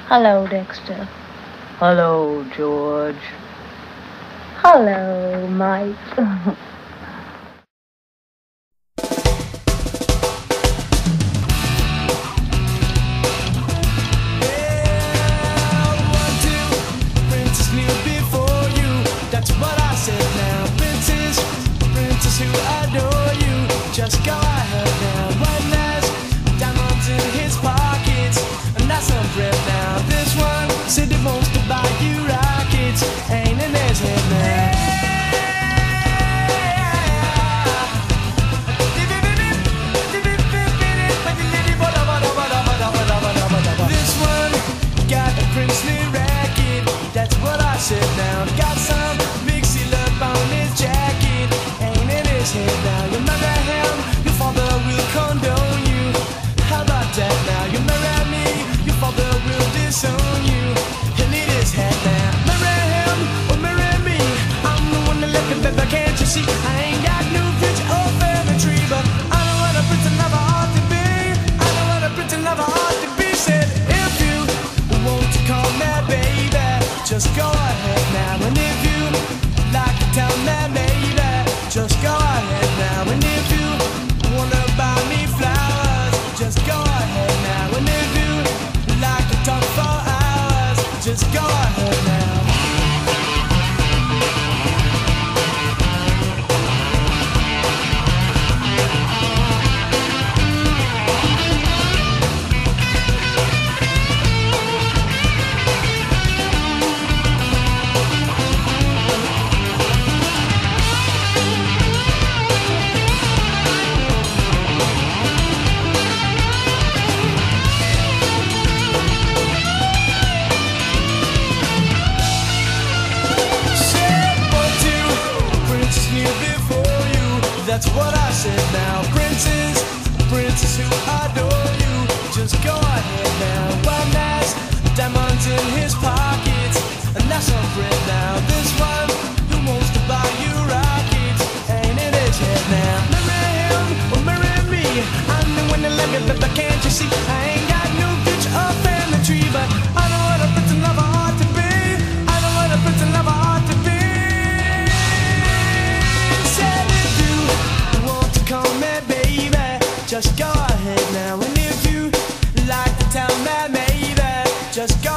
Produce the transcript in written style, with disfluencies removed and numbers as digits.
Hello, Dexter. Hello, George. Hello, Mike. Just go ahead now. One has diamonds in his pockets, and that's some bread now. This one said he wants to buy you rockets, ain't in his head now. This one got a princely racket, that's what I said now. Got some big seal up on his jacket, ain't in his head now. You marry him, your father will condone you. How about that now? You marry me, your father will disown you. He'll need his head now. Marry him or marry me, I'm the one that left it, baby, can't you see? I ain't got no rich or family tree, but I know what a prince and lover ought to be. I know what a prince and lover ought to be. Said if you want to call me baby, just go ahead now. And if you like to tell me maybe, just go ahead now. And if you wanna buy me flowers, just go ahead now. And if you like to talk for hours, just go ahead now. That's what I said now. Princes, princes who adore you, just go ahead now. One has diamonds in his pockets, and that's some bread now. This one who wants to buy you rockets, ain't in his head now. Marry him or marry me, I'm the one that let me live, but can't you see? I ain't got no rich or family tree, but I know what a prince and lover ought to be. I know what a prince and lover ought to be. Said if you want to call me baby, just go ahead now. And if you like to tell me maybe, just go